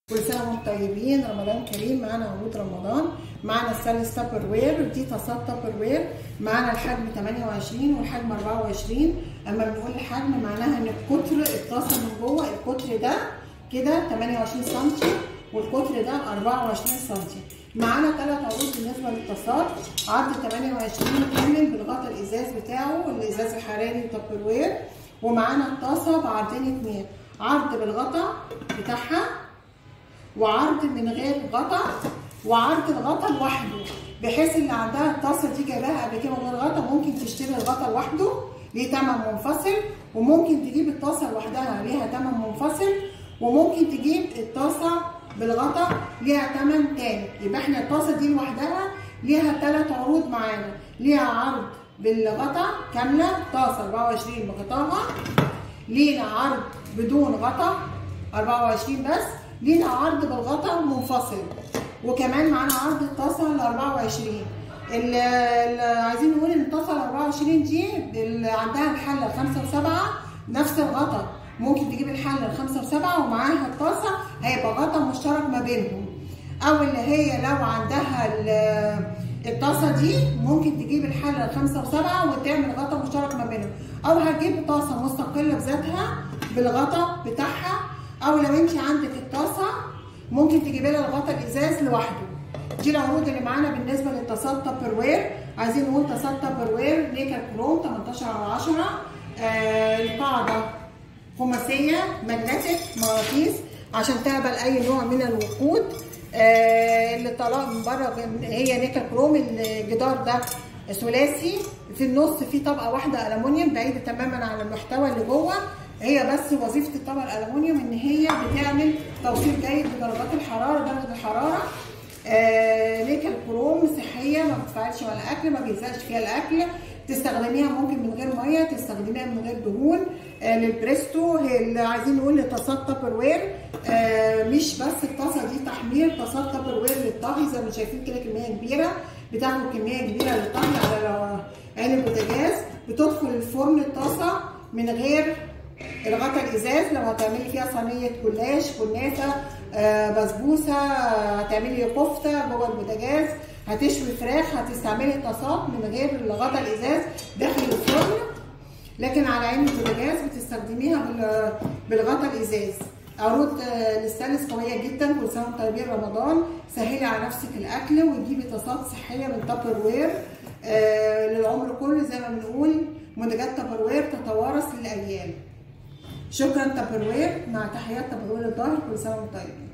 كل سنه وانتم طيبين، رمضان كريم. معانا عروض رمضان، معانا الستانلس تابر وير، دي طاسات تابر وير، معانا الحجم 28 والحجم 24. اما بنقول الحجم معناها ان القطر الطاسه من جوه القطر ده كده 28 سم والقطر ده 24 سم. معانا 3 عروض بالنسبه للطاسات. عرض 28 كامل بالغطاء الازاز بتاعه، الازاز الحراري تابر وير، ومعانا الطاسه بعرضين 2، عرض بالغطاء بتاعها وعرض من غير غطا، وعرض الغطا لوحده، بحيث اللي عندها الطاسه دي جايباها قبل كده من غير غطا ممكن تشتري الغطا لوحده ليه تمن منفصل، وممكن تجيب الطاسه لوحدها ليها تمن منفصل، وممكن تجيب الطاسه بالغطا ليها تمن تاني. يبقى احنا الطاسه دي لوحدها ليها 3 عروض معانا، ليها عرض بالغطا كامله طاسه 24 بغطاها، لينا عرض بدون غطا 24 بس، لينا عرض بالغطا منفصل، وكمان معانا عرض الطاسه ال 24. اللي عايزين نقول ان الطاسه ال 24 دي اللي عندها الحله ال 5 و7 نفس الغطا، ممكن تجيب الحله ال 5 و7 ومعاها الطاسه هيبقى غطا مشترك ما بينهم، او اللي هي لو عندها الطاسه دي ممكن تجيب الحله ال 5 و7 وتعمل غطا مشترك ما بينهم، او هتجيب طاسه مستقله بذاتها بالغطا بتاعها، او لو انت عندك الطاسه ممكن تجيبي لها الغطا الازاز لوحده. دي العروض اللي معانا بالنسبه للطاسات تابر وير. عايزين نقول طاسات تابر وير نيكل كروم 18/10، القاعده خماسيه ماجنتيك مغناطيس عشان تقبل اي نوع من الوقود. اللي طالع من بره هي نيكل كروم، الجدار ده ثلاثي، في النص في طبقه واحده الومنيوم بعيده تماما عن المحتوى اللي جوه. هي بس وظيفه الطبقه الالومنيوم ان هي بتعمل توصيل جيد لدرجات الحراره، درجه الحراره. نيكل كروم صحيه، ما بتفعلش ولا اكل، ما بيلزقش فيها الاكل، تستخدميها ممكن من غير ميه، تستخدميها من غير دهون. للبريستو اللي عايزين نقول لطاسات تابر وير، مش بس الطاسه دي تحمير، طاسات تابر وير للطهي زي ما شايفين كده، كميه كبيره، بتاخد كميه كبيره للطهي على عين البوتاجاز، بتدخل الفرن الطاسه من غير الغطا الازاز. لو هتعملي فيها صينيه جلاش، كنافه، بسبوسه، هتعملي كفته جوه البوتاجاز، هتشوي فراخ، هتستعملي الطاسات من غير الغطا الازاز داخل الفرن، لكن على عين البوتاجاز بتستخدميها بالغطا الازاز. عروض الستانلس قويه جدا. كل سنه وانتم طيبين، رمضان. سهلي على نفسك الاكل وتجيبي طاسات صحيه من تابر وير للعمر كله، زي ما بنقول منتجات تابر وير تتوارث للاجيال. شكرا تابر وير، مع تحيات تابر وير الظاهر. كل سنه وانتم طيبين.